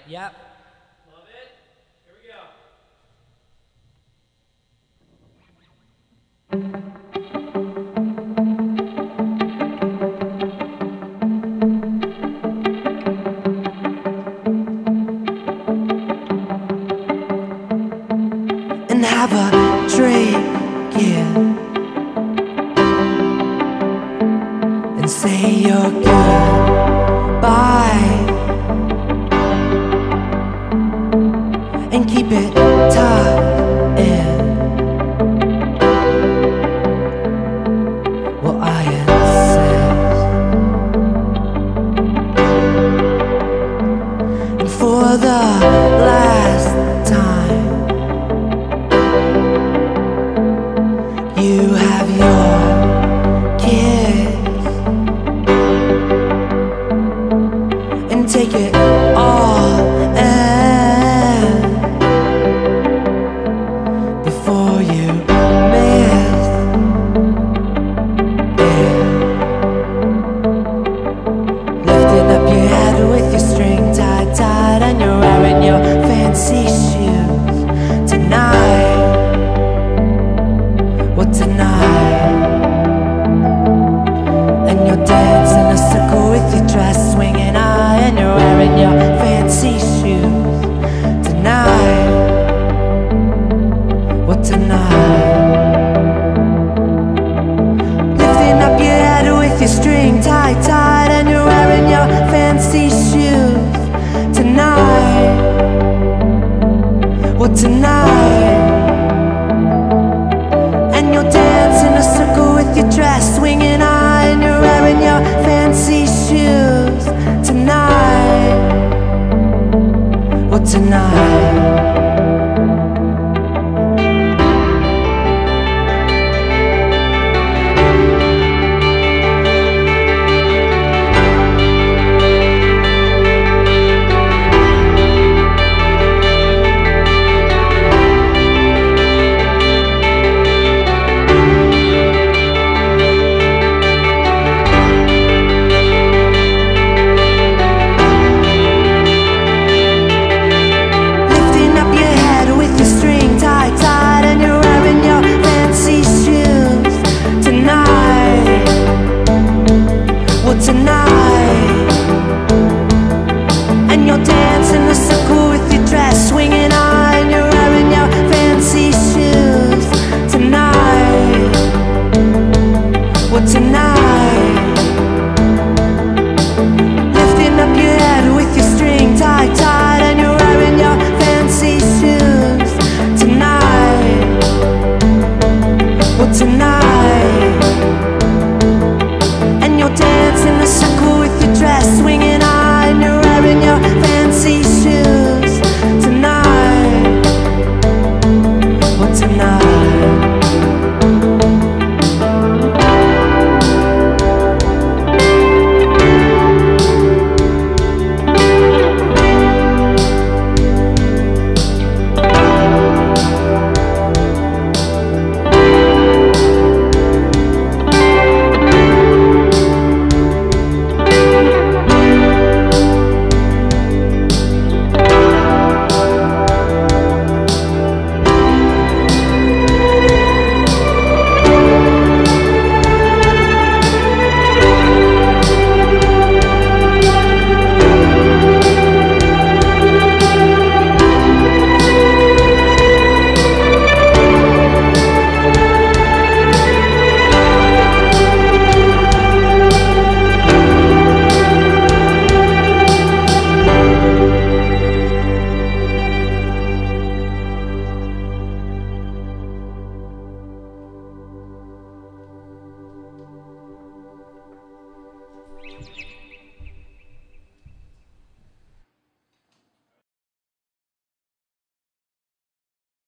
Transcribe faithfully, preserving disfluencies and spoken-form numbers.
Yep. Love it. Here we go. And have a drink, yeah, and say your goodbye, and keep it tucked in. Well, I insist. And for the last time, you have your kids, and take it all in before you miss it. Lifting up your head with your string tied tight, and you're wearing your fancy shoes tonight. Well, tonight, and you're dancing a circle with your dress swinging high, and you're wearing your fancy shoes tonight. Well, tonight, lifting up your head with your string tied tight, and you're wearing your fancy shoes tonight. Well, tonight, and you're dancing a circle with your dress swinging high, and you're wearing your fancy shoes tonight. Well, tonight, tonight, and you're dancing a circle with your dress swinging high, and you're wearing your fancy shoes tonight. Well, tonight, lifting up your head with your string tied tight, and you're wearing your fancy shoes tonight. Well, tonight, and you're dancing a circle with your dress swinging high, and you're wearing your fancy shoes tonight. Well, tonight, Thank you.